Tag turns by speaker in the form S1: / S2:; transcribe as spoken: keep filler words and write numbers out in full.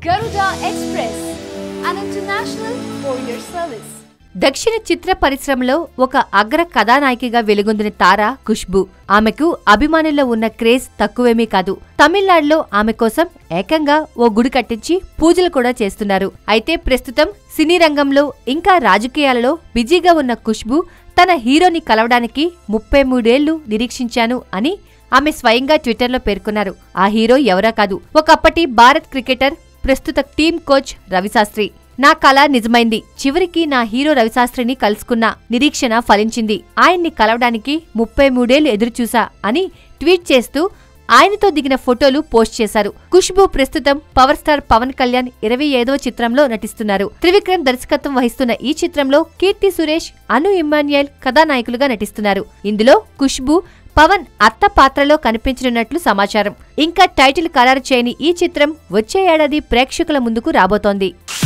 S1: Garuda Express, an international courier service.
S2: దక్షిణ చిత్ర పరిశ్రమలో ఒక అగ్ర కథానాయికగా వెలుగొందిన తార ఖుష్బూ. ఆమెకు అభిమానుల్లో ఉన్న క్రేజ్ తక్కువేమీ కాదు. తమిళనాడులో ఆమె కోసం ఏకంగా ఓ గుడి కట్టించి పూజలు కూడా చేస్తున్నారు. అయితే ప్రస్తుతం సినీ రంగంలో ఇంకా రాజకీయాలలో బిజీగా ఉన్న ఖుష్బూ తన హీరోని కలవడానికి ముప్పై మూడేళ్లు నిరీక్షించాను అని ఆమె స్వయంగా ట్విట్టర్లో పేర్కొన్నారు. ఆ హీరో ఎవరా కాదు, ఒకప్పటి భారత్ క్రికెటర్, ప్రస్తుత టీం కోచ్ రవి శాస్త్రి. నా కల నిజమైంది. చివరికి నా హీరో రవిశాస్త్రిని కలుసుకున్న నిరీక్షణ ఫలించింది. ఆయన్ని కలవడానికి ముప్పై మూడేళ్లు ఎదురుచూసా అని ట్వీట్ చేస్తూ ఆయనతో దిగిన ఫోటోలు పోస్ట్ చేశారు. ఖుష్బూ ప్రస్తుతం పవర్ స్టార్ పవన్ కళ్యాణ్ ఇరవై ఐదవ చిత్రంలో నటిస్తున్నారు. త్రివిక్రమ్ దర్శకత్వం వహిస్తున్న ఈ చిత్రంలో కీర్తి సురేష్, అను ఇమ్మాన్యుయల్ కథానాయకులుగా నటిస్తున్నారు. ఇందులో ఖుష్బూ పవన్ అత్త పాత్రలో కనిపించనున్నట్లు సమాచారం. ఇంకా టైటిల్ ఖరారు చేయని ఈ చిత్రం వచ్చే ఏడాది ప్రేక్షకుల ముందుకు రాబోతోంది.